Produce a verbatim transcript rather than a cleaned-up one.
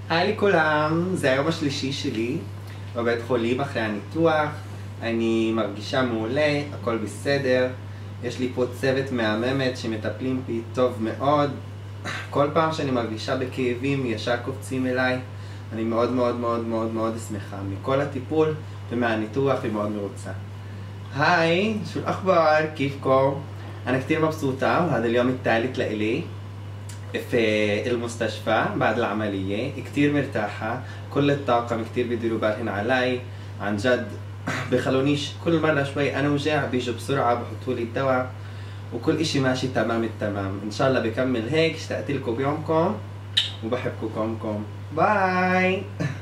היי לכולם, זה היום השלישי שלי בבית חולים אחרי הניתוח. אני מרגישה מעולה, הכל בסדר. יש לי פה צוות מהממת שמטפלים בי טוב מאוד. כל פעם שאני מרגישה בכאבים ישר קופצים אליי. אני מאוד מאוד מאוד מאוד מאוד שמחה מכל הטיפול ומהניתוח ומאוד מרוצה. היי, شو الأخبار؟ كيفكم؟ أنا كتير مبسوطة وهذا اليوم الثالث لإلي في المستشفى بعد العملية. كتير مرتاحة، كل الطاقم كتير بيديروا بالهم علي عن جد. بخلونيش كل مرة شوي أنا وجع بيجوا بسرعة بحطولي الدواء وكل إشي ماشي تمام التمام. إن شاء الله بكمل هيك. اشتقت لكم بيومكم وبحبكم. باي.